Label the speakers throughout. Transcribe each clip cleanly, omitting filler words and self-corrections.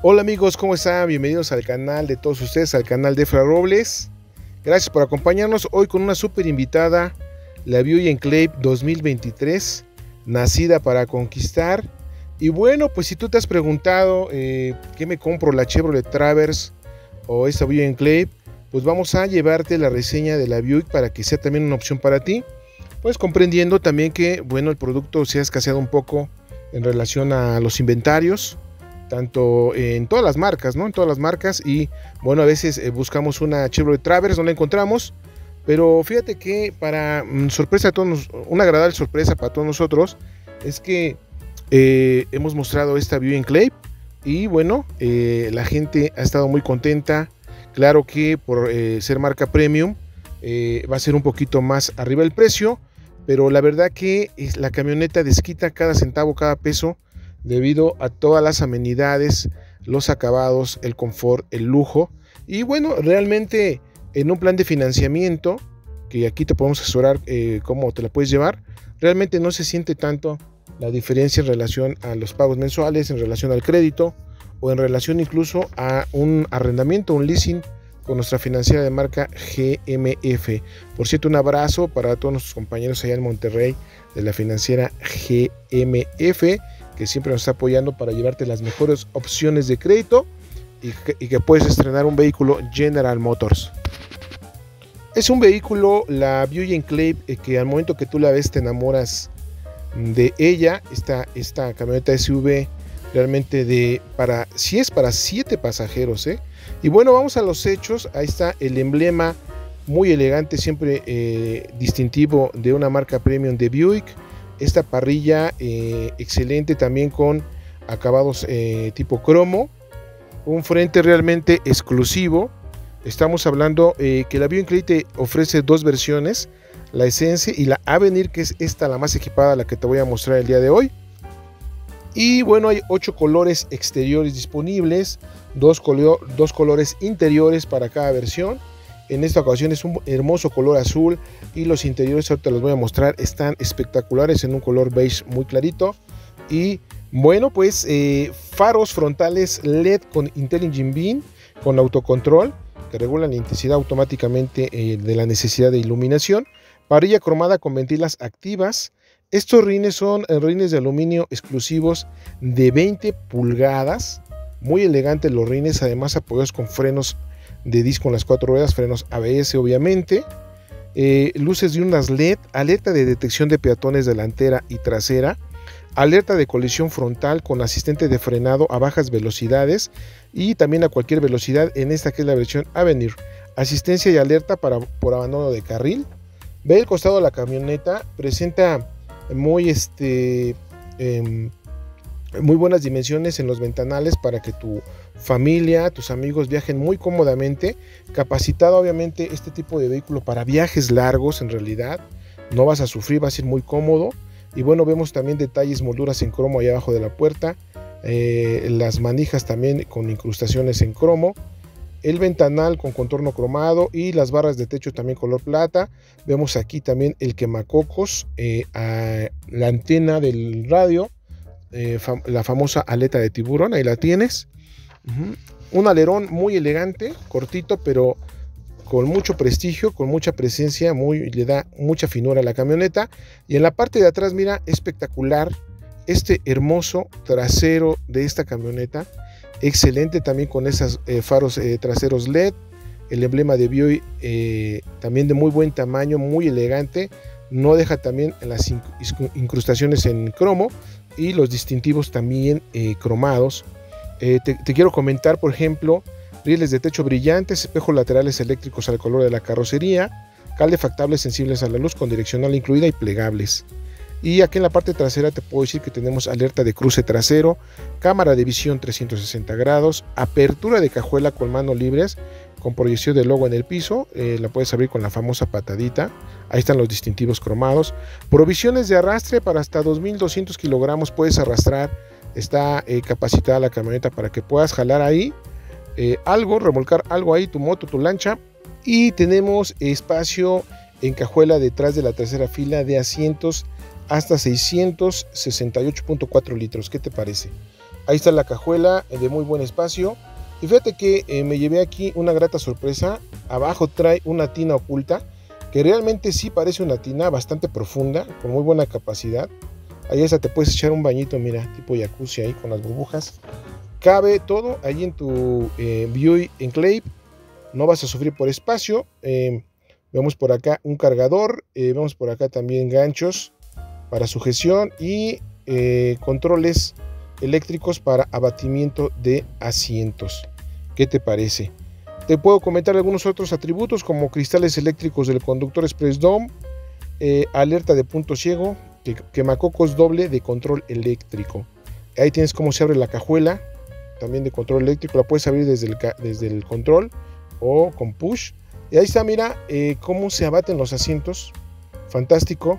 Speaker 1: Hola amigos, ¿cómo están? Bienvenidos al canal de todos ustedes, al canal de Efra Robles. Gracias por acompañarnos hoy con una súper invitada, la Buick Enclave 2023, nacida para conquistar. Y bueno, pues si tú te has preguntado qué me compro, la Chevrolet Traverse o esta Buick Enclave, pues vamos a llevarte la reseña de la Buick para que sea también una opción para ti. Pues comprendiendo también que, bueno, el producto se ha escaseado un poco en relación a los inventarios, tanto en todas las marcas, ¿no? En todas las marcas. Y bueno, a veces buscamos una Chevrolet Traverse, no la encontramos, pero fíjate que para sorpresa a todos, una agradable sorpresa para todos nosotros, es que hemos mostrado esta Buick Enclave y bueno, la gente ha estado muy contenta. Claro que por ser marca premium va a ser un poquito más arriba el precio, pero la verdad que la camioneta desquita cada centavo, cada peso, debido a todas las amenidades, los acabados, el confort, el lujo. Y bueno, realmente en un plan de financiamiento, que aquí te podemos asesorar cómo te la puedes llevar, realmente no se siente tanto la diferencia en relación a los pagos mensuales, en relación al crédito o en relación incluso a un arrendamiento, un leasing con nuestra financiera de marca GMF. Por cierto, un abrazo para todos nuestros compañeros allá en Monterrey de la financiera GMF, que siempre nos está apoyando para llevarte las mejores opciones de crédito y que puedes estrenar un vehículo General Motors. Es un vehículo, la Buick Enclave, que al momento que tú la ves te enamoras de ella. Esta camioneta SUV realmente si es para 7 pasajeros, Y bueno, vamos a los hechos. Ahí está el emblema muy elegante, siempre distintivo de una marca premium de Buick. Esta parrilla excelente también con acabados tipo cromo. Un frente realmente exclusivo. Estamos hablando que la Buick Enclave te ofrece dos versiones, la Essence y la Avenir, que es esta la más equipada, la que te voy a mostrar el día de hoy. Y bueno, hay 8 colores exteriores disponibles, dos colores interiores para cada versión. En esta ocasión es un hermoso color azul y los interiores, ahorita los voy a mostrar, están espectaculares en un color beige muy clarito. Y bueno, pues faros frontales LED con Intelligent Beam, con autocontrol, que regulan la intensidad automáticamente de la necesidad de iluminación. Parrilla cromada con ventilas activas. Estos rines son rines de aluminio exclusivos de 20 pulgadas. Muy elegantes los rines, además apoyados con frenos de disco en las 4 ruedas, frenos ABS obviamente. Luces de unas LED, alerta de detección de peatones delantera y trasera, alerta de colisión frontal con asistente de frenado a bajas velocidades y también a cualquier velocidad en esta que es la versión Avenir. Asistencia y alerta por abandono de carril. Ve el costado de la camioneta, presenta muy buenas dimensiones en los ventanales para que tu familia, tus amigos viajen muy cómodamente. Capacitado obviamente este tipo de vehículo para viajes largos, en realidad no vas a sufrir, va a ser muy cómodo. Y bueno, vemos también detalles, molduras en cromo ahí abajo de la puerta, las manijas también con incrustaciones en cromo, el ventanal con contorno cromado y las barras de techo también color plata. Vemos aquí también el quemacocos, la antena del radio, la famosa aleta de tiburón, ahí la tienes. Un alerón muy elegante, cortito, pero con mucho prestigio, con mucha presencia, le da mucha finura a la camioneta. Y en la parte de atrás, mira, espectacular este hermoso trasero de esta camioneta, excelente también con esos faros traseros LED, el emblema de Buick también de muy buen tamaño, muy elegante, no deja también las incrustaciones en cromo y los distintivos también cromados. Te quiero comentar, por ejemplo, rieles de techo brillantes, espejos laterales eléctricos al color de la carrocería, calefactables sensibles a la luz con direccional incluida y plegables. Y aquí en la parte trasera te puedo decir que tenemos alerta de cruce trasero, cámara de visión 360 grados, apertura de cajuela con manos libres, con proyección del logo en el piso, la puedes abrir con la famosa patadita. Ahí están los distintivos cromados. Provisiones de arrastre para hasta 2200 kilogramos puedes arrastrar. Está capacitada la camioneta para que puedas jalar ahí remolcar algo ahí, tu moto, tu lancha. Y tenemos espacio en cajuela detrás de la tercera fila de asientos hasta 668.4 litros. ¿Qué te parece? Ahí está la cajuela de muy buen espacio. Y fíjate que me llevé aquí una grata sorpresa. Abajo trae una tina oculta, que realmente sí parece una tina bastante profunda, con muy buena capacidad. Ahí esa te puedes echar un bañito, mira, tipo jacuzzi ahí con las burbujas. Cabe todo ahí en tu Buick Enclave. No vas a sufrir por espacio. Vemos por acá un cargador. Vemos por acá también ganchos para sujeción y controles eléctricos para abatimiento de asientos. ¿Qué te parece? Te puedo comentar algunos otros atributos como cristales eléctricos del conductor Express Dome, alerta de punto ciego, quemacocos doble de control eléctrico. Ahí tienes cómo se abre la cajuela, también de control eléctrico. La puedes abrir desde el control o con push. Y ahí está, mira cómo se abaten los asientos. Fantástico.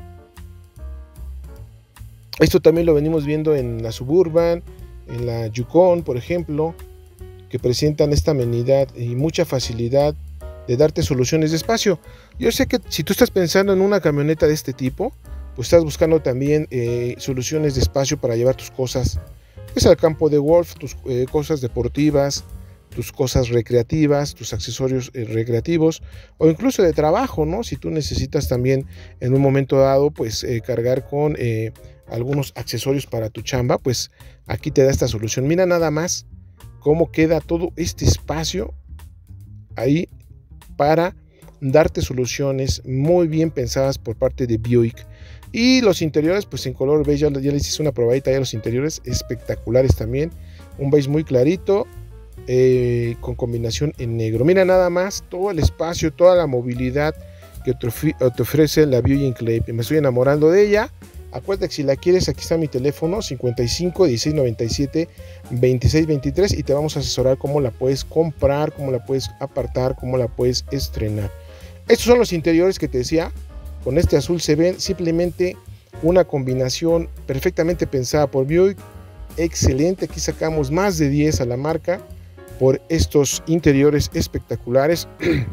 Speaker 1: Esto también lo venimos viendo en la Suburban, en la Yukon, por ejemplo, que presentan esta amenidad y mucha facilidad de darte soluciones de espacio. Yo sé que si tú estás pensando en una camioneta de este tipo, pues estás buscando también soluciones de espacio para llevar tus cosas pues al campo de golf, tus cosas deportivas, tus cosas recreativas, tus accesorios recreativos o incluso de trabajo, ¿no? Si tú necesitas también en un momento dado pues cargar con algunos accesorios para tu chamba, pues aquí te da esta solución. Mira nada más cómo queda todo este espacio ahí para darte soluciones muy bien pensadas por parte de Buick. Y los interiores pues en color beige, ya les hice una probadita ya los interiores, espectaculares también, un beige muy clarito con combinación en negro. Mira nada más todo el espacio, toda la movilidad que te ofrece la Buick Enclave. Me estoy enamorando de ella. Acuérdate que si la quieres, aquí está mi teléfono 55 16 97 26 23 y te vamos a asesorar cómo la puedes comprar, cómo la puedes apartar, cómo la puedes estrenar. Estos son los interiores que te decía. Con este azul se ven simplemente una combinación perfectamente pensada por Buick. Excelente, aquí sacamos más de 10 a la marca por estos interiores espectaculares.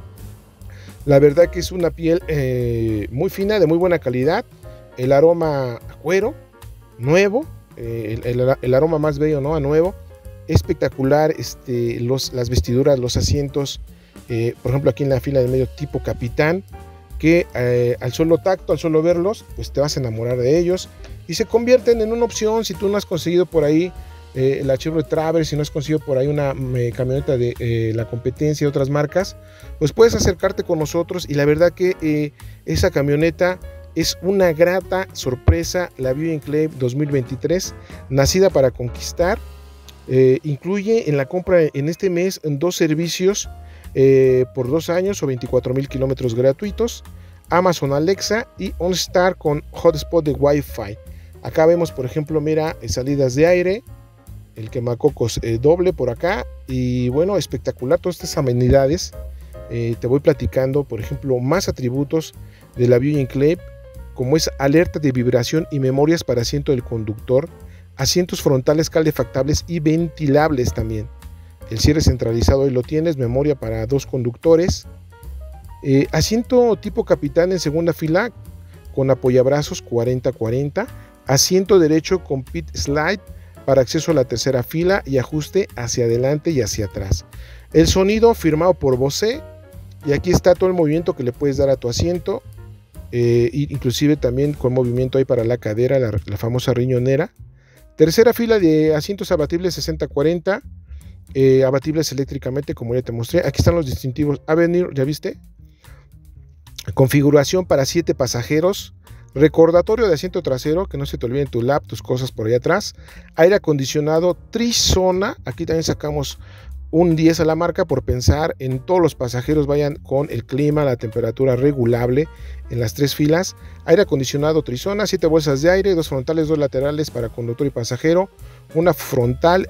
Speaker 1: La verdad que es una piel muy fina, de muy buena calidad. El aroma a cuero, nuevo, el aroma más bello, ¿no? A nuevo, espectacular. Las vestiduras, los asientos, por ejemplo aquí en la fila del medio tipo capitán, que al solo tacto, al solo verlos, pues te vas a enamorar de ellos y se convierten en una opción. Si tú no has conseguido por ahí la Chevrolet Traverse, si no has conseguido por ahí una camioneta de la competencia de otras marcas, pues puedes acercarte con nosotros. Y la verdad que esa camioneta es una grata sorpresa, la Buick Enclave 2023, nacida para conquistar. Incluye en la compra en este mes 2 servicios por 2 años o 24,000 kilómetros gratuitos, Amazon Alexa y OnStar con hotspot de Wi-Fi. Acá vemos, por ejemplo, mira, salidas de aire, el quemacocos doble por acá y bueno, espectacular todas estas amenidades. Te voy platicando, por ejemplo, más atributos de la Buick Enclave, como es alerta de vibración y memorias para asiento del conductor, asientos frontales calefactables y ventilables también. El cierre centralizado ahí lo tienes, memoria para 2 conductores, asiento tipo capitán en segunda fila con apoyabrazos 40-40, asiento derecho con pit slide para acceso a la tercera fila y ajuste hacia adelante y hacia atrás. El sonido firmado por Bose, y aquí está todo el movimiento que le puedes dar a tu asiento, inclusive también con movimiento ahí para la cadera, la famosa riñonera. Tercera fila de asientos abatibles 60-40, abatibles eléctricamente como ya te mostré. Aquí están los distintivos Avenir, ¿ya viste? Configuración para 7 pasajeros, recordatorio de asiento trasero, que no se te olviden tu lap, tus cosas por ahí atrás, aire acondicionado trizona. Aquí también sacamos un 10 a la marca por pensar en todos los pasajeros vayan con el clima, la temperatura regulable en las 3 filas. Aire acondicionado trizona, 7 bolsas de aire, 2 frontales, 2 laterales para conductor y pasajero, una frontal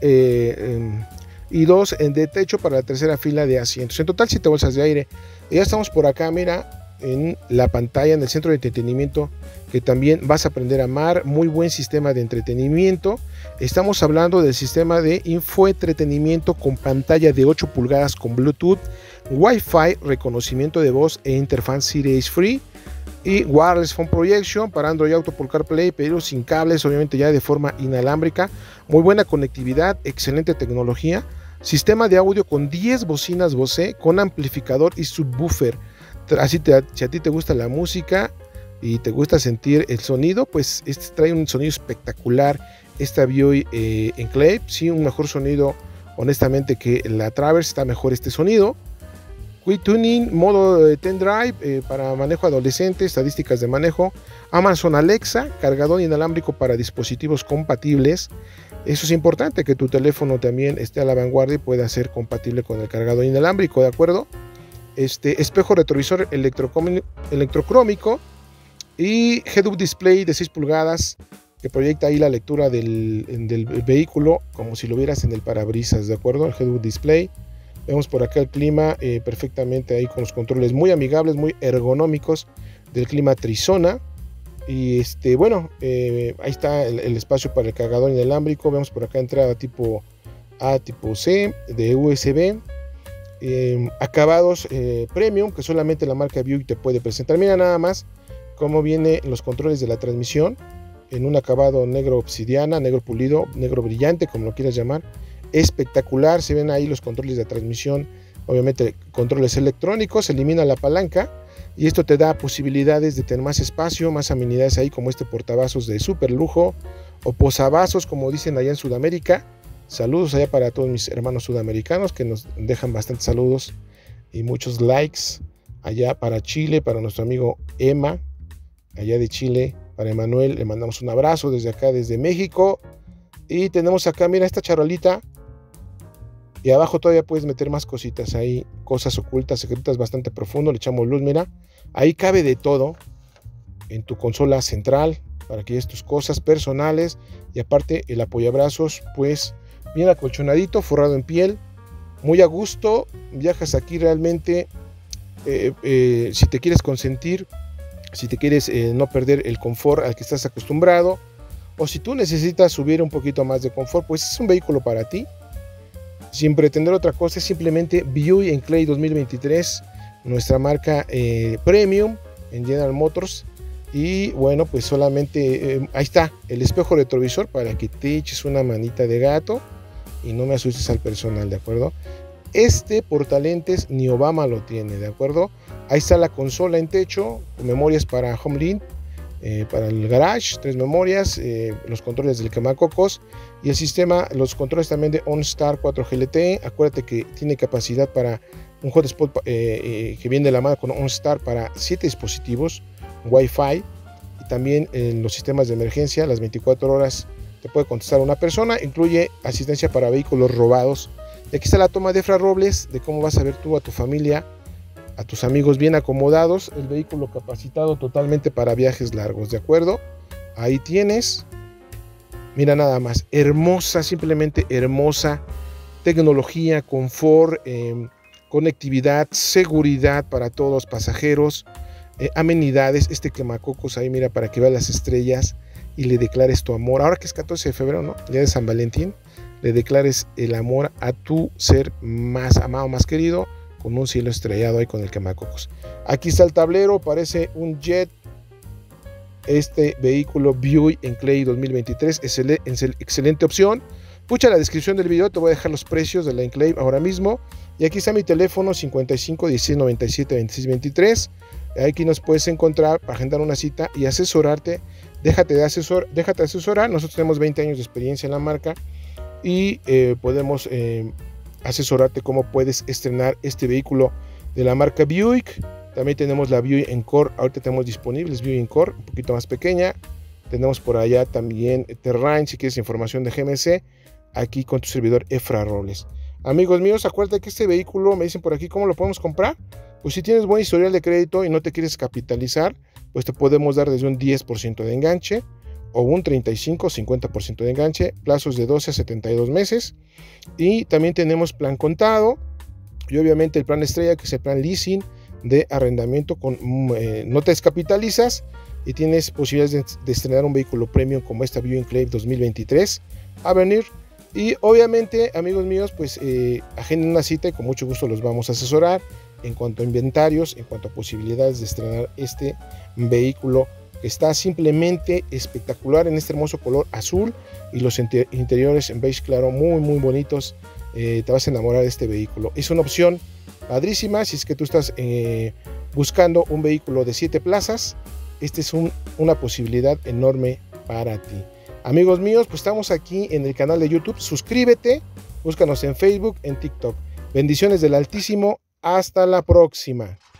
Speaker 1: y 2 de techo para la tercera fila de asientos. En total 7 bolsas de aire. Y ya estamos por acá, mira, en la pantalla, en el centro de entretenimiento, que también vas a aprender a amar. Muy buen sistema de entretenimiento. Estamos hablando del sistema de infoentretenimiento con pantalla de 8 pulgadas con Bluetooth, Wi-Fi, reconocimiento de voz e interfaz Series Free. y Wireless Phone Projection para Android Auto por CarPlay, pero sin cables, obviamente ya de forma inalámbrica. Muy buena conectividad, excelente tecnología. Sistema de audio con 10 bocinas Bose con amplificador y subwoofer. Así si a ti te gusta la música y te gusta sentir el sonido, pues este trae un sonido espectacular. Esta BIOY Enclave, sí, un mejor sonido honestamente que la Traverse, está mejor este sonido. Quick Tuning, modo 10 Drive para manejo adolescente, estadísticas de manejo. Amazon Alexa, cargador inalámbrico para dispositivos compatibles. Eso es importante, que tu teléfono también esté a la vanguardia y pueda ser compatible con el cargador inalámbrico, ¿de acuerdo? Espejo retrovisor electrocrómico y Head-Up Display de 6 pulgadas que proyecta ahí la lectura del vehículo como si lo vieras en el parabrisas, ¿de acuerdo? El Head-Up Display. Vemos por acá el clima perfectamente ahí con los controles muy amigables, muy ergonómicos del clima Trizona. Y bueno, ahí está el espacio para el cargador inalámbrico. Vemos por acá entrada tipo A, tipo C de USB. Acabados premium que solamente la marca BIOY te puede presentar. Mira nada más cómo vienen los controles de la transmisión en un acabado negro obsidiana, negro pulido, negro brillante, como lo quieras llamar. Espectacular, se ven ahí los controles de transmisión, obviamente controles electrónicos, se elimina la palanca y esto te da posibilidades de tener más espacio, más amenidades ahí, como este portavasos de super lujo o posavasos, como dicen allá en Sudamérica. Saludos allá para todos mis hermanos sudamericanos que nos dejan bastantes saludos y muchos likes. Allá para Chile, para nuestro amigo Emma, allá de Chile, para Emanuel, le mandamos un abrazo desde acá, desde México. Y tenemos acá, mira esta charolita. Y abajo todavía puedes meter más cositas ahí, cosas ocultas, secretas, bastante profundo. Le echamos luz, mira. Ahí cabe de todo en tu consola central para que lleves tus cosas personales. Y aparte el apoyabrazos, pues bien acolchonadito, forrado en piel. Muy a gusto. Viajas aquí realmente si te quieres consentir, si te quieres no perder el confort al que estás acostumbrado. O si tú necesitas subir un poquito más de confort, pues es un vehículo para ti. Sin pretender otra cosa, es simplemente BIOY Enclave 2023, nuestra marca premium en General Motors. Y bueno, pues solamente ahí está el espejo retrovisor para que te eches una manita de gato y no me asustes al personal, ¿de acuerdo? Este portalentes ni Obama lo tiene, ¿de acuerdo? Ahí está la consola en techo, memorias para HomeLink, para el garage, 3 memorias, los controles del quemacocos y el sistema, los controles también de OnStar 4G LTE. Acuérdate que tiene capacidad para un hotspot que viene de la mano con OnStar para 7 dispositivos, Wi-Fi, y también los sistemas de emergencia, las 24 horas te puede contestar una persona. Incluye asistencia para vehículos robados. Y aquí está la toma de Efra Robles de cómo vas a ver tú a tu familia, a tus amigos bien acomodados, el vehículo capacitado totalmente para viajes largos, ¿de acuerdo? Ahí tienes, mira nada más, hermosa, simplemente hermosa, tecnología, confort, conectividad, seguridad para todos los pasajeros, amenidades, este quemacocos ahí, mira, para que veas las estrellas y le declares tu amor, ahora que es 14 de febrero, ¿no? Día de San Valentín, le declares el amor a tu ser más amado, más querido, con un cielo estrellado ahí con el quemacocos. Aquí está el tablero, parece un jet. Este vehículo BIOY Enclave 2023 es excelente opción. Pucha la descripción del video, te voy a dejar los precios de la Enclave ahora mismo. Y aquí está mi teléfono 55 16 97 26 23. Aquí nos puedes encontrar para agendar una cita y asesorarte. Déjate asesorar. Nosotros tenemos 20 años de experiencia en la marca y podemos asesorarte cómo puedes estrenar este vehículo de la marca Buick. También tenemos la BIOY Encore, ahorita tenemos disponibles BIOY Encore, un poquito más pequeña. Tenemos por allá también Terrain, si quieres información de GMC, aquí con tu servidor Efra Robles. Amigos míos, acuérdate que este vehículo, me dicen por aquí, ¿cómo lo podemos comprar? Pues si tienes buen historial de crédito y no te quieres capitalizar, pues te podemos dar desde un 10% de enganche o un 35-50% de enganche, plazos de 12 a 72 meses. Y también tenemos plan contado y obviamente el plan estrella, que es el plan leasing de arrendamiento con no te descapitalizas y tienes posibilidades de estrenar un vehículo premium como esta BIOY Enclave 2023 a venir. Y obviamente, amigos míos, pues agenden una cita y con mucho gusto los vamos a asesorar. en cuanto a inventarios, en cuanto a posibilidades de estrenar este vehículo. Está simplemente espectacular en este hermoso color azul y los interiores en beige claro, muy bonitos. Te vas a enamorar de este vehículo. Es una opción padrísima si es que tú estás buscando un vehículo de 7 plazas. Este es una posibilidad enorme para ti. Amigos míos, pues estamos aquí en el canal de YouTube. Suscríbete, búscanos en Facebook, en TikTok. Bendiciones del Altísimo. Hasta la próxima.